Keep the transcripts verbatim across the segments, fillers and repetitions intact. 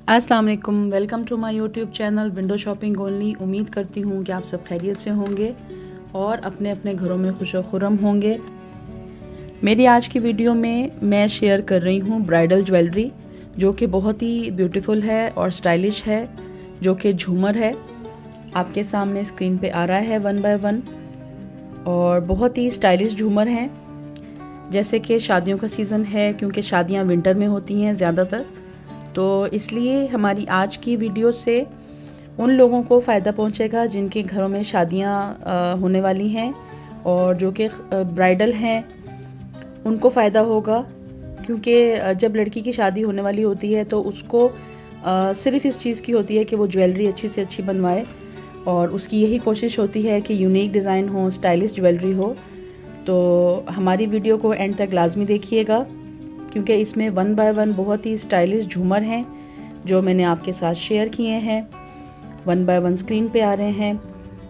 अस्सलाम वालेकुम, welcome to my YouTube channel window shopping only. उम्मीद करती हूँ कि आप सब खैरियत से होंगे और अपने अपने घरों में खुश व खुर्रम होंगे। मेरी आज की वीडियो में मैं शेयर कर रही हूँ ब्राइडल ज्वेलरी, जो कि बहुत ही ब्यूटीफुल है और स्टाइलिश है, जो कि झूमर है। आपके सामने स्क्रीन पे आ रहा है वन बाय वन और बहुत ही स्टाइलिश झूमर हैं। जैसे कि शादियों का सीज़न है, क्योंकि शादियाँ विंटर में होती हैं ज़्यादातर, तो इसलिए हमारी आज की वीडियो से उन लोगों को फ़ायदा पहुंचेगा जिनके घरों में शादियां होने वाली हैं और जो कि ब्राइडल हैं, उनको फ़ायदा होगा। क्योंकि जब लड़की की शादी होने वाली होती है तो उसको सिर्फ इस चीज़ की होती है कि वो ज्वेलरी अच्छी से अच्छी बनवाए और उसकी यही कोशिश होती है कि यूनिक डिज़ाइन हो, स्टाइलिश ज्वेलरी हो। तो हमारी वीडियो को एंड तक लाजमी देखिएगा, क्योंकि इसमें वन बाय वन बहुत ही स्टाइलिश झूमर हैं जो मैंने आपके साथ शेयर किए हैं। वन बाय वन स्क्रीन पे आ रहे हैं।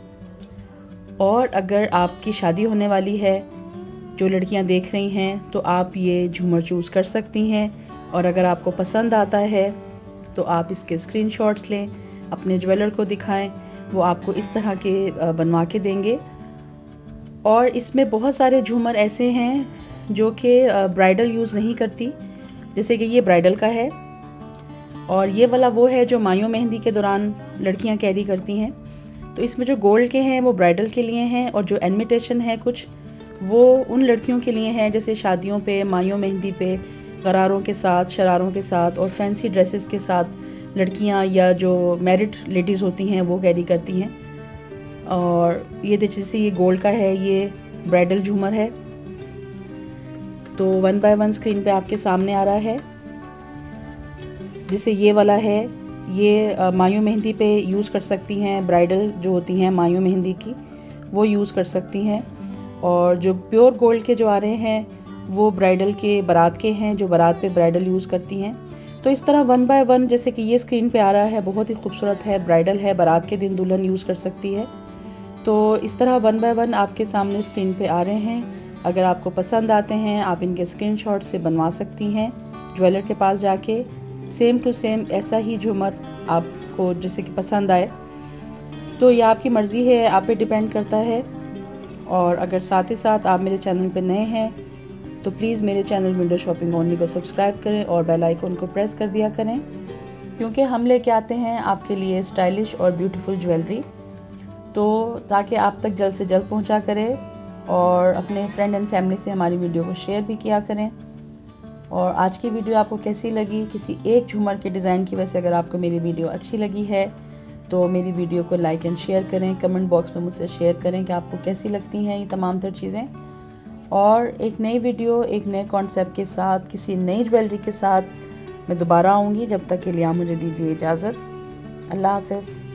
और अगर आपकी शादी होने वाली है, जो लड़कियां देख रही हैं, तो आप ये झूमर चूज़ कर सकती हैं। और अगर आपको पसंद आता है तो आप इसके स्क्रीनशॉट्स लें, अपने ज्वेलर को दिखाएं, वो आपको इस तरह के बनवा के देंगे। और इसमें बहुत सारे झूमर ऐसे हैं जो कि ब्राइडल यूज़ नहीं करती, जैसे कि ये ब्राइडल का है और ये वाला वो है जो मायो मेहंदी के दौरान लड़कियां कैरी करती हैं। तो इसमें जो गोल्ड के हैं वो ब्राइडल के लिए हैं और जो इमिटेशन है कुछ, वो उन लड़कियों के लिए हैं जैसे शादियों पे, मायो मेहंदी पे गरारों के साथ, शरारों के साथ और फैंसी ड्रेसेस के साथ लड़कियां या जो मैरिड लेडीज़ होती हैं वो कैरी करती हैं। और ये जैसे ये गोल्ड का है, ये ब्राइडल झूमर है। तो वन बाय वन स्क्रीन पे आपके सामने आ रहा है। जैसे ये वाला है, ये आ, मायो मेहंदी पे यूज़ कर सकती हैं, ब्राइडल जो होती हैं मायो मेहंदी की, वो यूज़ कर सकती हैं। और जो प्योर गोल्ड के जो आ रहे हैं वो ब्राइडल के, बारात के हैं, जो बारात पे ब्राइडल यूज़ करती हैं। तो इस तरह वन बाय वन, जैसे कि ये स्क्रीन पे आ रहा है, बहुत ही खूबसूरत है, ब्राइडल है, बारात के दिन दुल्हन यूज़ कर सकती है। तो इस तरह वन बाय वन आपके सामने स्क्रीन पे आ रहे हैं। अगर आपको पसंद आते हैं आप इनके स्क्रीनशॉट से बनवा सकती हैं ज्वेलर के पास जाके। सेम टू सेम ऐसा ही झूमर आपको जैसे कि पसंद आए, तो ये आपकी मर्ज़ी है, आप पे डिपेंड करता है। और अगर साथ ही साथ आप मेरे चैनल पे नए हैं तो प्लीज़ मेरे चैनल विंडो शॉपिंग ओनली को सब्सक्राइब करें और बेल आइकन को प्रेस कर दिया करें, क्योंकि हम लेके आते हैं आपके लिए स्टाइलिश और ब्यूटीफुल ज्वेलरी, तो ताकि आप तक जल्द से जल्द पहुँचा करें। और अपने फ्रेंड एंड फैमिली से हमारी वीडियो को शेयर भी किया करें। और आज की वीडियो आपको कैसी लगी? किसी एक झूमर के डिज़ाइन की वजह से अगर आपको मेरी वीडियो अच्छी लगी है तो मेरी वीडियो को लाइक एंड शेयर करें। कमेंट बॉक्स में मुझसे शेयर करें कि आपको कैसी लगती हैं ये तमाम तर चीज़ें। और एक नई वीडियो, एक नए कॉन्सेप्ट के साथ, किसी नई ज्वेलरी के साथ मैं दोबारा आऊँगी। जब तक के लिए आप मुझे दीजिए इजाज़त। अल्लाह हाफ़िज़।